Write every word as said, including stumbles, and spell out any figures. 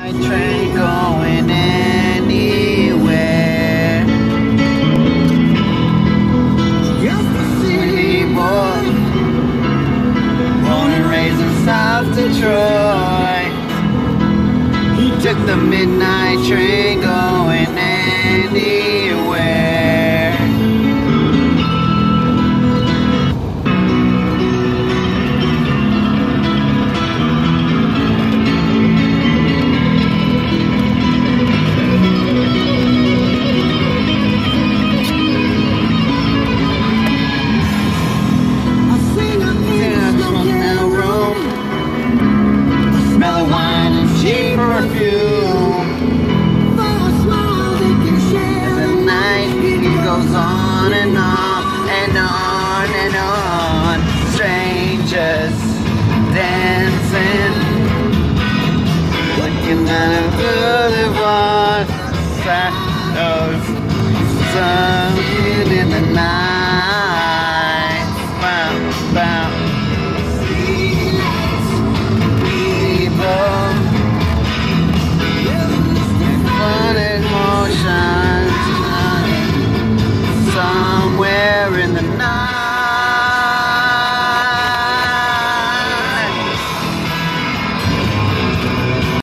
Train going anywhere. City boy, born and raised in South Detroit. He took the midnight train going anywhere. Goes on and on and on and on. Strangers dancing, looking at a boulevard. Shadows, sun in the night.